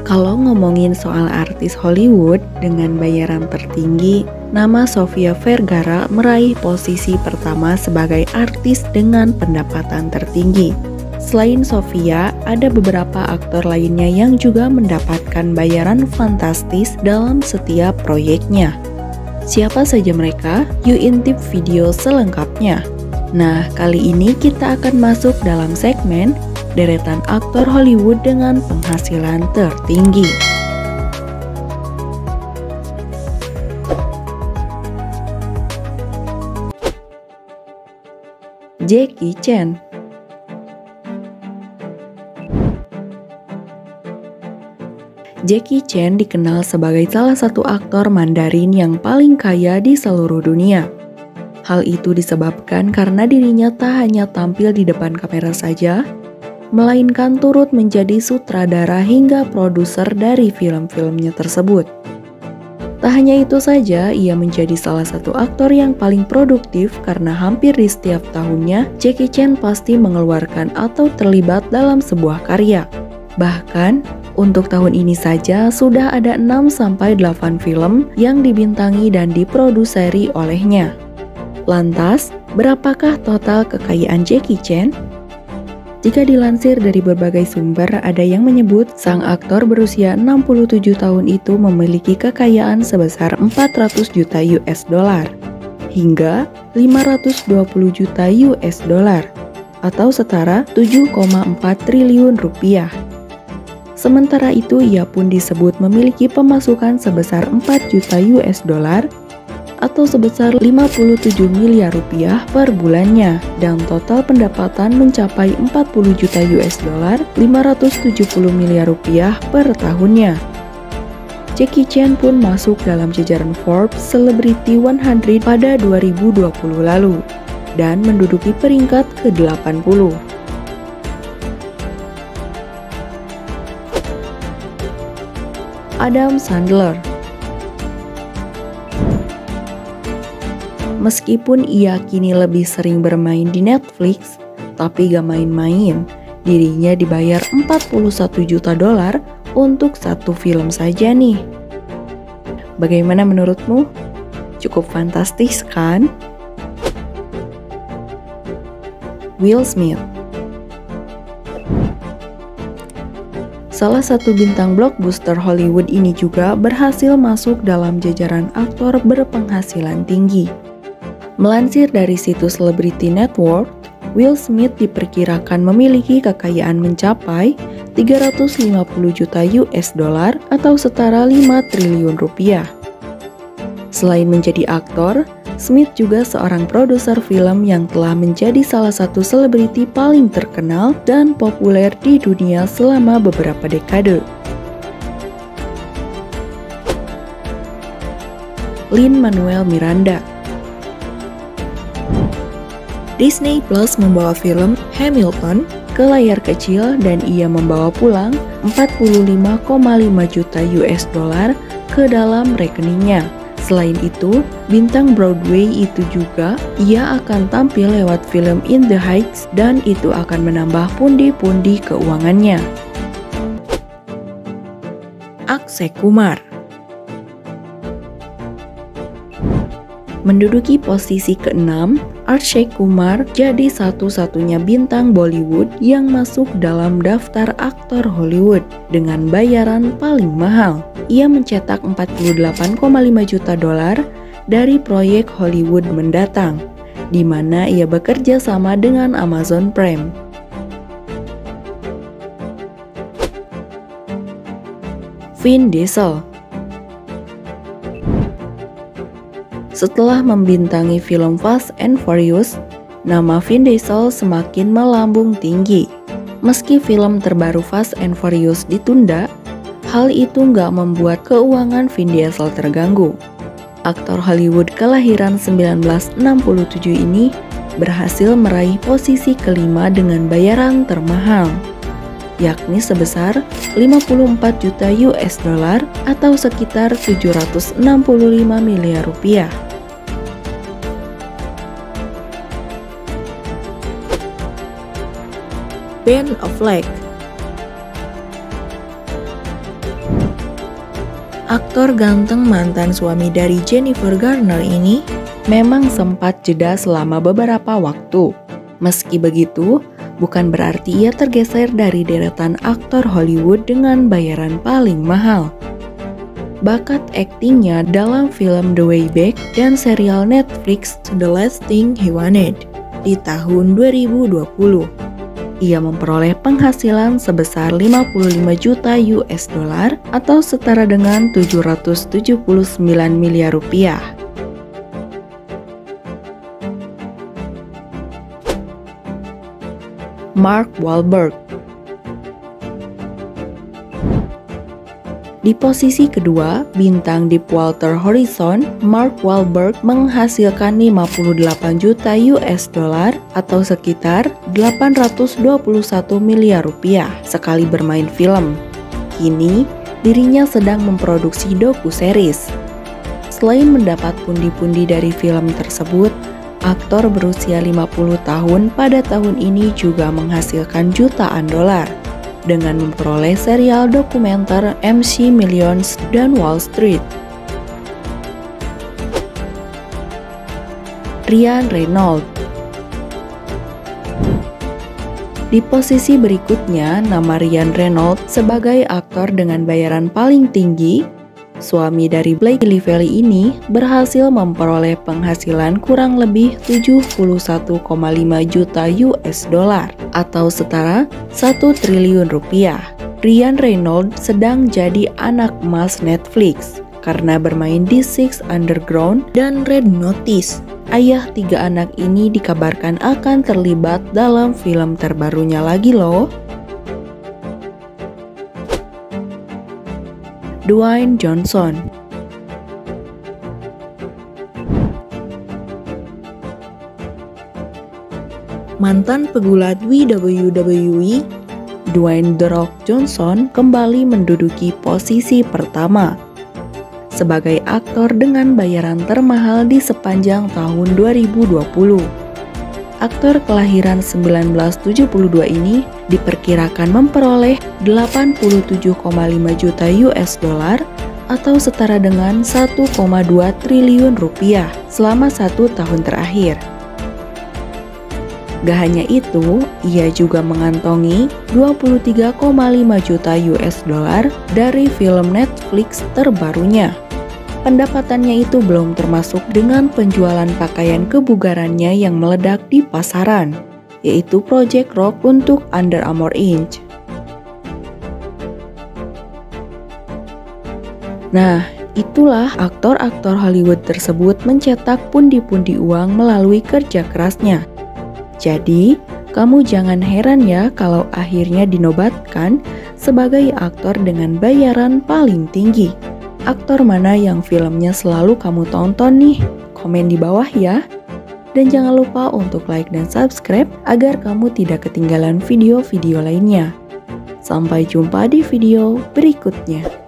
Kalau ngomongin soal artis Hollywood dengan bayaran tertinggi, nama Sofia Vergara meraih posisi pertama sebagai artis dengan pendapatan tertinggi. Selain Sofia, ada beberapa aktor lainnya yang juga mendapatkan bayaran fantastis dalam setiap proyeknya. Siapa saja mereka? Yuk intip video selengkapnya. Nah, kali ini kita akan masuk dalam segmen deretan aktor Hollywood dengan penghasilan tertinggi. Jackie Chan. Jackie Chan dikenal sebagai salah satu aktor Mandarin yang paling kaya di seluruh dunia. Hal itu disebabkan karena dirinya tak hanya tampil di depan kamera saja, melainkan turut menjadi sutradara hingga produser dari film-filmnya tersebut. Tak hanya itu saja, ia menjadi salah satu aktor yang paling produktif karena hampir di setiap tahunnya, Jackie Chan pasti mengeluarkan atau terlibat dalam sebuah karya. Bahkan, untuk tahun ini saja sudah ada 6-8 film yang dibintangi dan diproduseri olehnya. Lantas, berapakah total kekayaan Jackie Chan? Jika dilansir dari berbagai sumber, ada yang menyebut sang aktor berusia 67 tahun itu memiliki kekayaan sebesar 400 juta US dollar hingga 520 juta US dollar atau setara 7,4 triliun rupiah. Sementara itu, ia pun disebut memiliki pemasukan sebesar 4 juta US dollar atau sebesar 57 miliar rupiah per bulannya, dan total pendapatan mencapai 40 juta US dollar, 570 miliar rupiah per tahunnya. Jackie Chan pun masuk dalam jajaran Forbes Celebrity 100 pada 2020 lalu dan menduduki peringkat ke-80. Adam Sandler. Meskipun ia kini lebih sering bermain di Netflix, tapi gak main-main. Dirinya dibayar 41 juta dolar untuk satu film saja nih. Bagaimana menurutmu? Cukup fantastis kan? Will Smith. Salah satu bintang blockbuster Hollywood ini juga berhasil masuk dalam jajaran aktor berpenghasilan tinggi. Melansir dari situs Celebrity Network, Will Smith diperkirakan memiliki kekayaan mencapai 350 juta US dollar atau setara 5 triliun rupiah. Selain menjadi aktor, Smith juga seorang produser film yang telah menjadi salah satu selebriti paling terkenal dan populer di dunia selama beberapa dekade. Lin-Manuel Miranda. Disney Plus membawa film Hamilton ke layar kecil dan ia membawa pulang 45,5 juta US dollar ke dalam rekeningnya. Selain itu, bintang Broadway itu juga ia akan tampil lewat film In the Heights dan itu akan menambah pundi-pundi keuangannya. Akshay Kumar. Menduduki posisi ke-6, Akshay Kumar jadi satu-satunya bintang Bollywood yang masuk dalam daftar aktor Hollywood dengan bayaran paling mahal. Ia mencetak 48,5 juta dolar dari proyek Hollywood mendatang, di mana ia bekerja sama dengan Amazon Prime. Vin Diesel. Setelah membintangi film Fast and Furious, nama Vin Diesel semakin melambung tinggi. Meski film terbaru Fast and Furious ditunda, hal itu nggak membuat keuangan Vin Diesel terganggu. Aktor Hollywood kelahiran 1967 ini berhasil meraih posisi kelima dengan bayaran termahal, yakni sebesar 54 juta US dollar atau sekitar 765 miliar rupiah. Ben Affleck. Aktor ganteng mantan suami dari Jennifer Garner ini memang sempat jeda selama beberapa waktu. Meski begitu, bukan berarti ia tergeser dari deretan aktor Hollywood dengan bayaran paling mahal. Bakat aktingnya dalam film The Way Back dan serial Netflix The Last Thing He Wanted di tahun 2020. Ia memperoleh penghasilan sebesar 55 juta US dollar atau setara dengan 779 miliar rupiah. Mark Wahlberg. Di posisi kedua, bintang Deepwater Horizon, Mark Wahlberg menghasilkan 58 juta US dollar atau sekitar 821 miliar rupiah sekali bermain film. Kini, dirinya sedang memproduksi doku-series. Selain mendapat pundi-pundi dari film tersebut, aktor berusia 50 tahun pada tahun ini juga menghasilkan jutaan dolar dengan memperoleh serial dokumenter MC Millions dan Wall Street. Ryan Reynolds. Di posisi berikutnya, nama Ryan Reynolds sebagai aktor dengan bayaran paling tinggi. Suami dari Blake Lively ini berhasil memperoleh penghasilan kurang lebih 71,5 juta US dollar atau setara 1 triliun rupiah. Ryan Reynolds sedang jadi anak emas Netflix karena bermain di Six Underground dan Red Notice. Ayah 3 anak ini dikabarkan akan terlibat dalam film terbarunya lagi loh. Dwayne Johnson. Mantan pegulat WWE, Dwayne The Rock Johnson kembali menduduki posisi pertama sebagai aktor dengan bayaran termahal di sepanjang tahun 2020. Aktor kelahiran 1972 ini diperkirakan memperoleh 87,5 juta US dollar atau setara dengan 1,2 triliun rupiah selama 1 tahun terakhir. Gak hanya itu, ia juga mengantongi 23,5 juta US dollar dari film Netflix terbarunya. Pendapatannya itu belum termasuk dengan penjualan pakaian kebugarannya yang meledak di pasaran, yaitu Project Rock untuk Under Armour Inc. Nah, itulah aktor-aktor Hollywood tersebut mencetak pundi-pundi uang melalui kerja kerasnya. Jadi, kamu jangan heran ya kalau akhirnya dinobatkan sebagai aktor dengan bayaran paling tinggi. Aktor mana yang filmnya selalu kamu tonton nih? Komen di bawah ya. Dan jangan lupa untuk like dan subscribe agar kamu tidak ketinggalan video-video lainnya. Sampai jumpa di video berikutnya.